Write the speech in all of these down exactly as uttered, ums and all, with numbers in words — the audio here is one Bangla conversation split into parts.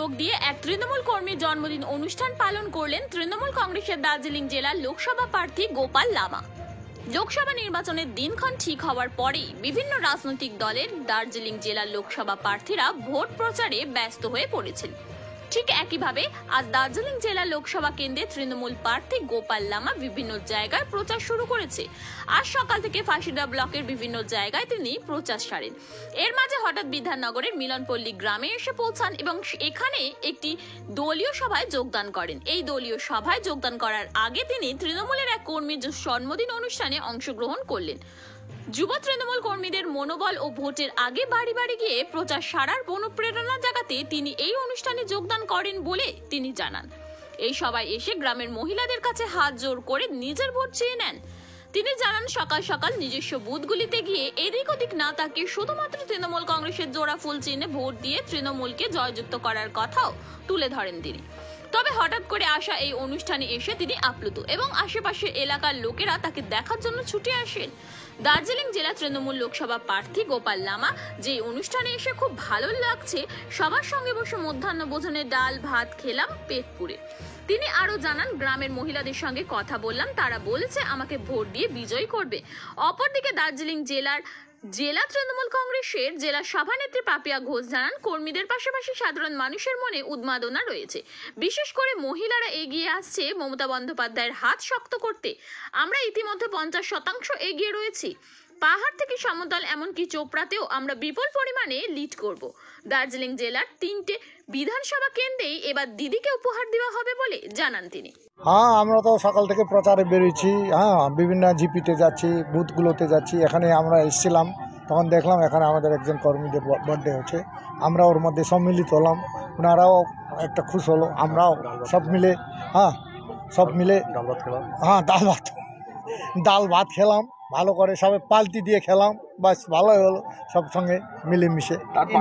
যোগ দিয়ে এক তৃণমূল কর্মীর জন্মদিন অনুষ্ঠান পালন করলেন তৃণমূল কংগ্রেসের দার্জিলিং জেলার লোকসভা প্রার্থী গোপাল লামা। লোকসভা নির্বাচনের দিনক্ষণ ঠিক হওয়ার পরেই বিভিন্ন রাজনৈতিক দলের দার্জিলিং জেলার লোকসভা প্রার্থীরা ভোট প্রচারে ব্যস্ত হয়ে পড়েছেন। ঠিক একইভাবে আজ দার্জিলিং জেলা লোকসভা কেন্দ্রে তৃণমূল প্রার্থী গোপাল লামা বিভিন্ন জায়গায় প্রচার শুরু করেছে। আজ সকাল থেকে ফাঁসিদা ব্লকের বিভিন্ন জায়গায় তিনি প্রচার সারেন। এর মাঝে হঠাৎ বিধাননগরের মিলনপল্লী গ্রামে এসে পৌঁছান এবং এখানে একটি দলীয় সভায় যোগদান করেন। এই দলীয় সভায় যোগদান করার আগে তিনি তৃণমূলের এক কর্মীর জন্মদিন অনুষ্ঠানে অংশগ্রহণ করলেন। যুব তৃণমূল কর্মীদের মনোবল ও ভোটের আগে বাড়ি বাড়ি গিয়ে প্রচার সারার অনুপ্রেরণা জাগাতে তিনি এই অনুষ্ঠানে যোগদান করেন বলে তিনি জানান। এই সভায় এসে গ্রামের মহিলাদের কাছে হাত জোড় করে নিজের ভোট চেয়ে নেন। তিনি জানান, সকাল সকাল নিজস্ব বুথগুলিতে গিয়ে এদিক ওদিক না তাকিয়ে শুধুমাত্র তৃণমূল কংগ্রেসের জোড়া ফুল চিহ্নে ভোট দিয়ে তৃণমূলকে জয়যুক্ত করার কথাও তুলে ধরেন তিনি। তবে হঠাৎ করে আসা এই অনুষ্ঠানে এসে তিনি আপ্লুত এবং আশেপাশের এলাকার লোকেরা তাকে দেখার জন্য ছুটে আসেন। দার্জিলিং জেলা তৃণমূল লোকসভা প্রার্থী গোপাল লামা যে অনুষ্ঠানে এসে খুব ভালো লাগছে, সবার সঙ্গে বসে মধ্যাহ্ন ভোজনে ডাল ভাত খেলাম পেট পুরে। তিনি আরো জানান, গ্রামের মহিলাদের সঙ্গে কথা বললাম, তারা বলেছে আমাকে ভোট দিয়ে বিজয়ী করবে। অপরদিকে দার্জিলিং জেলার জেলা তৃণমূল কংগ্রেসের জেলা সভানেত্রী পাপিয়া ঘোষ জানান, কর্মীদের পাশাপাশি সাধারণ মানুষের মনে উন্মাদনা রয়েছে। বিশেষ করে মহিলারা এগিয়ে আসছে মমতা বন্দ্যোপাধ্যায়ের হাত শক্ত করতে। আমরা ইতিমধ্যে পঞ্চাশ শতাংশ এগিয়ে রয়েছি। পাহাড় থেকে সমতল এমনকি চোপড়াতেও আমরা বিপুল পরিমাণে লিড করব। দার্জিলিং জেলার তিনটে বিধানসভা কেন্দ্রেই এবার দিদিকে উপহার দেওয়া হবে বলে জানান তিনি। হ্যাঁ, আমরা তো সকাল থেকে প্রচারে বেরিয়েছি। হ্যাঁ, বিভিন্ন জিপিতে যাচ্ছি, বুথগুলোতে যাচ্ছি। এখানে আমরা এসেছিলাম, তখন দেখলাম এখানে আমাদের একজন কর্মীদের বার্থডে হচ্ছে। আমরা ওর মধ্যে সম্মিলিত হলাম, ওনারাও একটা খুশ হলো, আমরাও সব মিলে হ্যাঁ সব মিলে ডাল ভাত খেলাম। হ্যাঁ ডাল ভাত ডাল ভাত খেলাম ভালো করে, সবাই পাল্টি দিয়ে খেলাম, বাস ভালোই হলো সব সঙ্গে মিলেমিশে।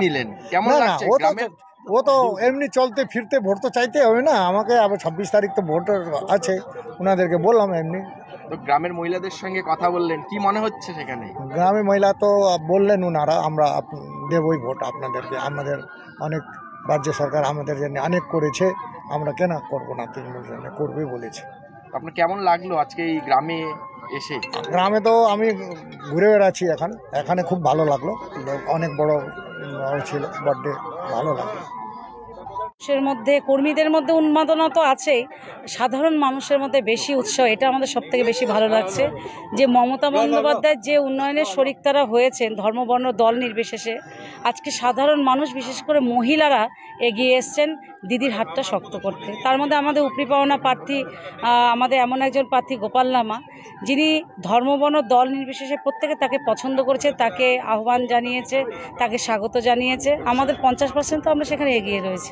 না না, ও তো ও তো এমনি চলতে ফিরতে ভোট তো চাইতে হবে না আমাকে। আবার ছাব্বিশ তারিখ তো ভোট আছে, ওনাদেরকে বললাম এমনি। তো গ্রামের মহিলাদের সঙ্গে কথা বললেন, কি মনে হচ্ছে সেখানে? গ্রামের মহিলা তো বললেন ওনারা, আমরা দেবই ভোট আপনাদেরকে, আমাদের অনেক রাজ্য সরকার আমাদের জন্য অনেক করেছে, আমরা কেন করবো না, তৃণমূল জন্য করবে বলেছে। আপনার কেমন লাগলো আজকে এই গ্রামে এসে? গ্রামে তো আমি ঘুরে বেড়াচ্ছি এখন, এখানে খুব ভালো লাগলো, অনেক বড় ছিল বার্থডে, ভালো লাগলো। মানুষের মধ্যে, কর্মীদের মধ্যে উন্মাদনা তো আছেই, সাধারণ মানুষের মধ্যে বেশি উৎসাহ, এটা আমাদের সব থেকে বেশি ভালো লাগছে। যে মমতা বন্দ্যোপাধ্যায়ের যে উন্নয়নের শরিক তারা হয়েছেন ধর্ম বর্ণ দল নির্বিশেষে, আজকে সাধারণ মানুষ বিশেষ করে মহিলারা এগিয়ে এসছেন দিদির হাতটা শক্ত করতে। তার মধ্যে আমাদের উপরি পাওনা প্রার্থী, আমাদের এমন একজন প্রার্থী গোপাল লামা, যিনি ধর্ম বর্ণ দল নির্বিশেষে প্রত্যেকে তাকে পছন্দ করেছে, তাকে আহ্বান জানিয়েছে, তাকে স্বাগত জানিয়েছে। আমাদের পঞ্চাশ পার্সেন্ট তো আমরা সেখানে এগিয়ে রয়েছি।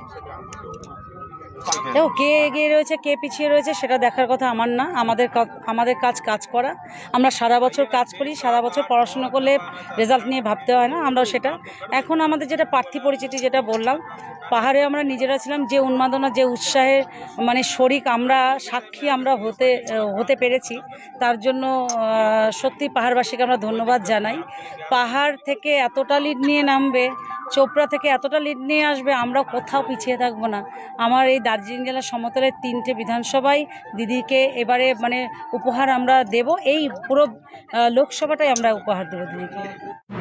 দেখো, কে এগিয়ে রয়েছে কে পিছিয়ে রয়েছে সেটা দেখার কথা আমার না, আমাদের আমাদের কাজ কাজ করা। আমরা সারা বছর কাজ করি, সারা বছর পড়াশোনা করলে রেজাল্ট নিয়ে ভাবতে হয় না, আমরাও সেটা। এখন আমাদের যেটা প্রার্থী পরিচিতি, যেটা বললাম, পাহাড়ে আমরা নিজেরা ছিলাম, যে উন্মাদনা যে উৎসাহের মানে শরিক আমরা, সাক্ষী আমরা হতে হতে পেরেছি, তার জন্য সত্যি পাহাড়বাসীকে আমরা ধন্যবাদ জানাই। পাহাড় থেকে এতটা লিড নিয়ে নামবে, চোপড়া থেকে এতটা লিড নিয়ে আসবে, আমরা কোথাও পিছিয়ে থাকবো না। আমার এই দার্জিলিং জেলার সমতলের তিনটে বিধানসভায় দিদিকে এবারে মানে উপহার আমরা দেব, এই পুরো লোকসভাটাই আমরা উপহার দেবো দিদিকে।